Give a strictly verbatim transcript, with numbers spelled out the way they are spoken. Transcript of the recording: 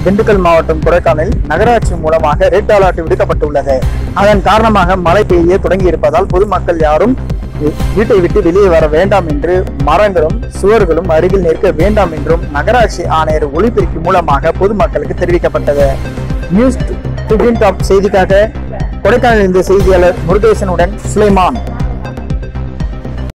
திண்டுக்கல் மாவட்டம் கொடைக்கானல் நகராட்சி மூலமாக ரெட் அலர்ட் விடுக்கப்பட்டுள்ளது. அதன் காரணமாக மழை பெய்ய தொடங்கி இருப்பதால் பொதுமக்கள் யாரும் வீட்டை விட்டு வெளியே வர வேண்டாம் என்று மரங்களும் சுவர்களும் அருகில் நிற்க வேண்டாம் என்றும் நகராட்சி ஆணையர் ஒலிபெருக்கி மூலமாக பொதுமக்களுக்கு தெரிவிக்கப்பட்டது. நியூஸ் டாப் செய்திக்காக கொடைக்கானலில் இருந்து செய்தியாளர் முருகேசனுடன் சுலைமான்.